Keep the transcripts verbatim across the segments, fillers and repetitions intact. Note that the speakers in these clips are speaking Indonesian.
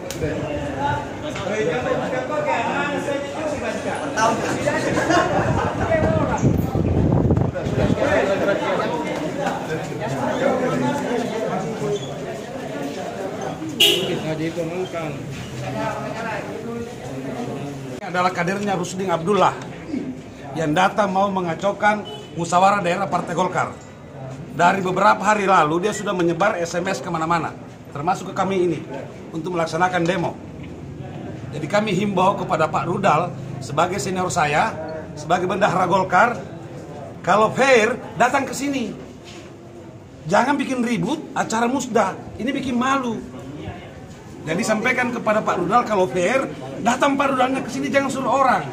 Adalah kadernya Rushdin Abdullah yang datang mau mengacaukan musyawarah daerah Partai Golkar. Dari beberapa hari lalu dia sudah menyebar S M S kemana-mana, termasuk ke kami ini, untuk melaksanakan demo. Jadi kami himbau kepada Pak Rudal sebagai senior saya, sebagai bendahara Golkar, kalau fair datang ke sini. Jangan bikin ribut acara musda, ini bikin malu. Jadi sampaikan kepada Pak Rudal kalau fair, datang Pak Rudalnya ke sini, jangan suruh orang.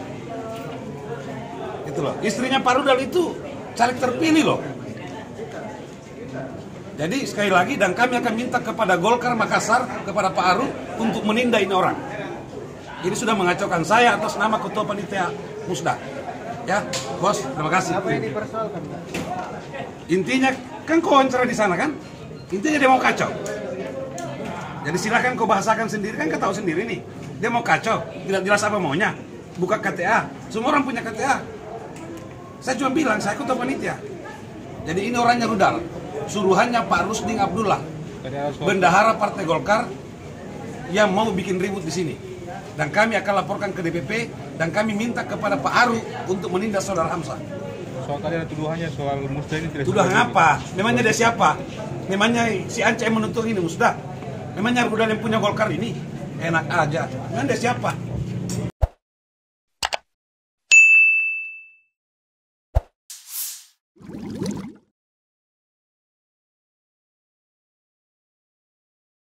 Itu loh. Istrinya Pak Rudal itu caleg terpilih loh. Jadi sekali lagi, dan kami akan minta kepada Golkar Makassar, kepada Pak Aru untuk menindak ini orang. Ini sudah mengacaukan saya atas nama Ketua Panitia Musda. Ya, Bos, terima kasih. Apa yang dipersoalkan? Intinya kan kau wawancara di sana kan? Intinya dia mau kacau. Jadi silakan kau bahasakan sendiri, kan kau tahu sendiri nih. Dia mau kacau, tidak jelas apa maunya. Buka K T A, semua orang punya K T A. Saya cuma bilang, saya Ketua Panitia. Jadi ini orangnya Rudal. Suruhannya Pak Rushdin Abdullah, bendahara Partai Golkar yang mau bikin ribut di sini. Dan kami akan laporkan ke D P P dan kami minta kepada Pak Aru untuk menindak saudara Hamzah. Soal tadi ada tuduhannya soal musda ini tidak. Tuduhan apa? Memangnya dia siapa? Memangnya si Anca yang menuntut ini musda? Memangnya Rudal yang punya Golkar ini? Enak aja. Memang dia siapa?